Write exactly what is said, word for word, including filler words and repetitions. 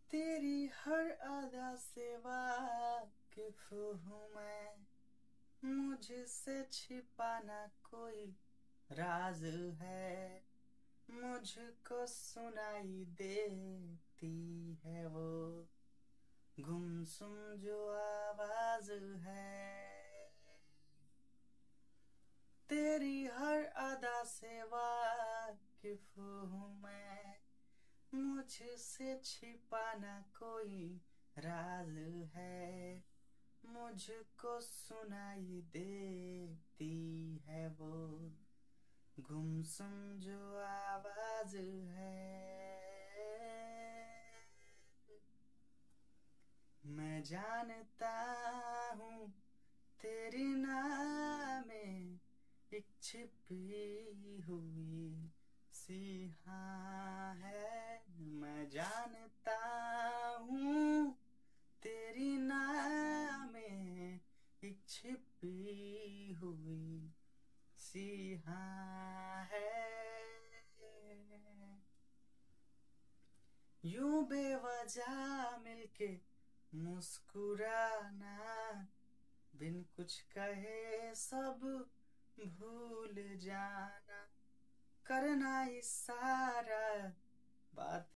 तेरी हर अदा से वाकिफ हूँ मैं, मुझसे छिपाना कोई राज है, मुझको सुनाई देती है वो गुमसुम जो आवाज है। तेरी हर अदा से वाकिफ हूँ मैं, मुझसे छिपाना कोई राज है, मुझको सुनाई देती है वो गुमसुम जो आवाज है। मैं जानता हूँ तेरी नाम में एक छिपी हुई सी हाँ है। मैं जानता हूँ तेरी नाम में एक छिपी हुई सी हाँ है। यूं बेवजह मिलके मुस्कुराना, बिन कुछ कहे सब भूल जाना, करना इशारा बात